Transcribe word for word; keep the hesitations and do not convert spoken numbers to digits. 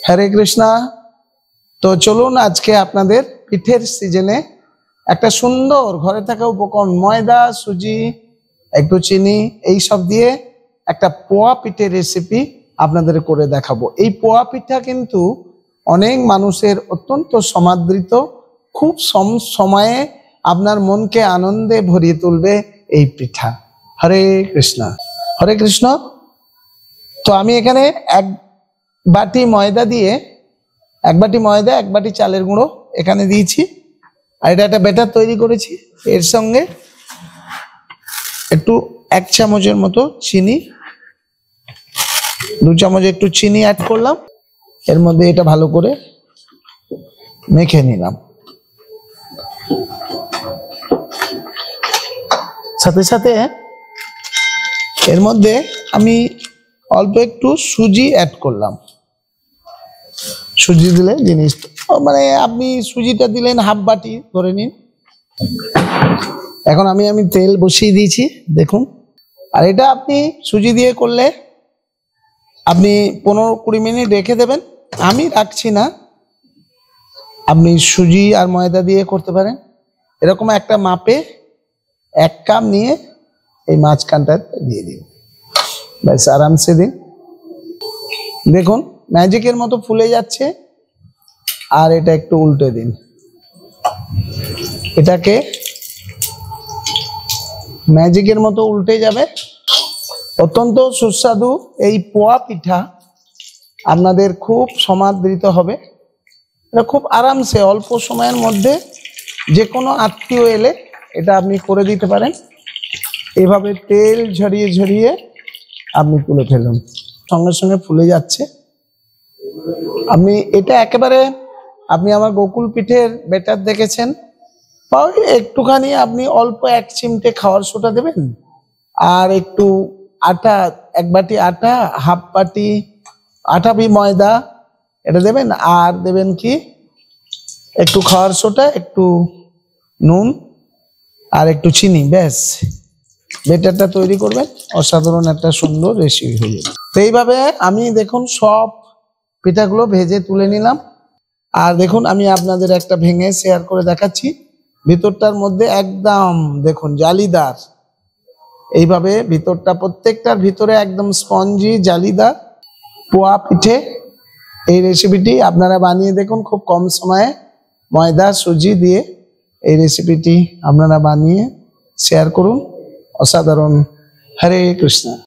হরে কৃষ্ণা। তো চলুন আজকে আপনাদের পিঠের সিজনে একটা সুন্দর ঘরে থাকা উপকরণ ময়দা, সুজি, একটু চিনি এই সব দিয়ে একটা পোয়া পিঠের রেসিপি আপনাদের করে দেখাবো। এই পোয়া পিঠা কিন্তু অনেক মানুষের অত্যন্ত সমাদৃত, খুব কম সময়ে আপনার মনকে আনন্দে ভরিয়ে তুলবে এই পিঠা। হরে কৃষ্ণ। হরে কৃষ্ণ। তো আমি এখানে এক বাটি ময়দা দিয়ে এক বাটি ময়দা এক বাটি চালের গুঁড়ো এখানে দিয়েছি, আর এটা একটা ব্যাটার তৈরি করেছি। এর সঙ্গে একটু এক চামচের মতো চিনি, দু চামচ একটু চিনি অ্যাড করলাম। এর মধ্যে এটা ভালো করে মেখে নিলাম। সাথে সাথে এর মধ্যে আমি অল্প একটু সুজি অ্যাড করলাম। সুজি দিলে জিনিস মানে আপনি সুজিটা দিলেন হাফ বাটি ধরে নিন। এখন আমি আমি তেল বসিয়ে দিয়েছি দেখুন। আর এটা আপনি সুজি দিয়ে করলে আপনি পনেরো কুড়ি মিনিট রেখে দেবেন। আমি রাখছি না, আপনি সুজি আর ময়দা দিয়ে করতে পারেন। এরকম একটা মাপে এক কাপ নিয়ে এই মাঝখানটা দিয়ে দিন, ব্যাস আরামসে দিন। দেখুন ম্যাজিকের মতো ফুলে যাচ্ছে। আর এটা একটু উল্টে দিন, এটাকে ম্যাজিকের মতো উল্টে যাবে। অত্যন্ত সুস্বাদু এই পোয়া পিঠা আপনাদের খুব সমাদৃত হবে। এটা খুব আরামসে অল্প সময়ের মধ্যে যে কোনো আত্মীয় এলে এটা আপনি করে দিতে পারেন। এভাবে তেল ঝরিয়ে ঝরিয়ে আপনি তুলে ফেলুন, সঙ্গে সঙ্গে ফুলে যাচ্ছে। আপনি এটা একেবারে আপনি আমার গোকুল পিঠের ব্যাটার দেখেছেন, বা একটুখানি আপনি অল্প এক চিমটে খাওয়ার সোডা দেবেন, আর একটু আটা, এক বাটি আটা, হাফ বাটি আটা বি ময়দা এটা দেবেন, আর দেবেন কি একটু খাওয়ার সোডা, একটু নুন আর একটু চিনি, ব্যাস ব্যাটারটা তৈরি করবেন। অসাধারণ একটা সুন্দর রেসিপি হয়ে যাবে। তো এইভাবে আমি দেখুন সব পিঠাগুলো ভেজে তুলে নিলাম। আর দেখুন আমি আপনাদের একটা ভেঙে শেয়ার করে দেখাচ্ছি। ভিতরটার মধ্যে একদম দেখুন জালিদার, এইভাবে ভিতরটা প্রত্যেকটার ভিতরে একদম স্পঞ্জি জালিদার পোয়া পিঠে। এই রেসিপিটি আপনারা বানিয়ে দেখুন খুব কম সময়ে ময়দা সুজি দিয়ে এই রেসিপিটি আপনারা বানিয়ে শেয়ার করুন। অসাধারণ। হরে কৃষ্ণ।